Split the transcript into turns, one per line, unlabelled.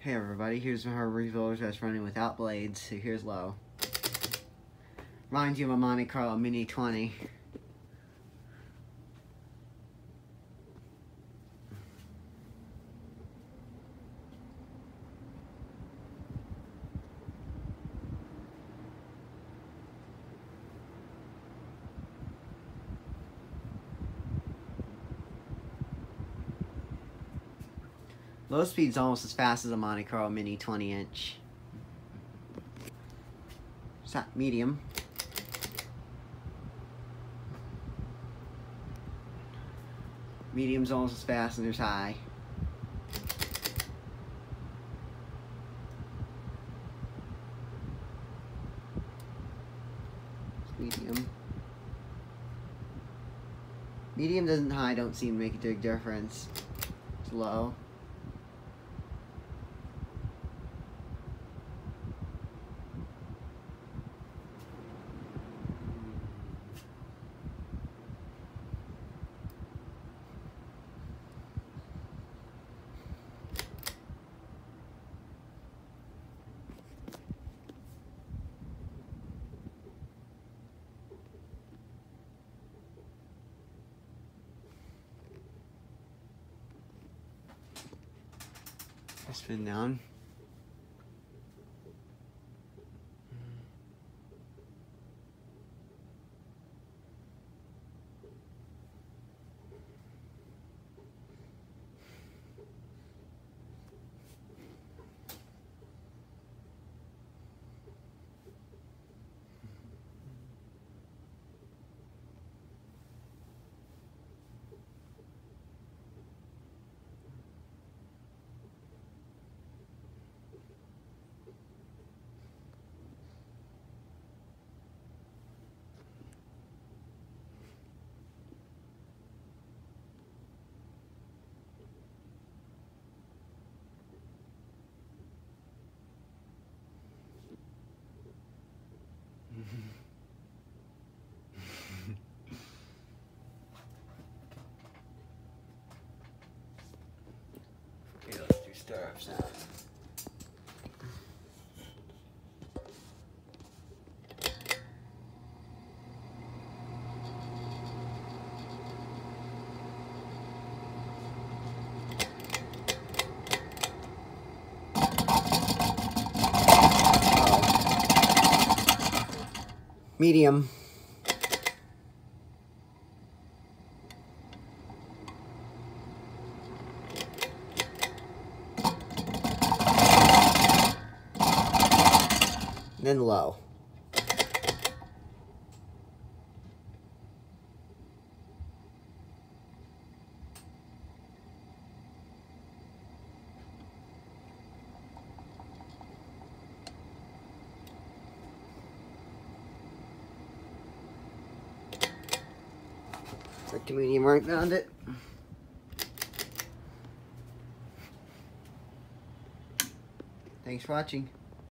Hey everybody, here's my rebuilder that's running without blades, so here's low. Reminds you of a Monte Carlo Mini 20. Low speed's almost as fast as a Monte Carlo Mini 20-inch. Medium. Medium's almost as fast as there's high. Medium. Medium doesn't high don't seem to make a big difference. It's low. Spin down. Okay, let's do stirrups now. Medium. Then low. Like the medium right around it. Thanks for watching.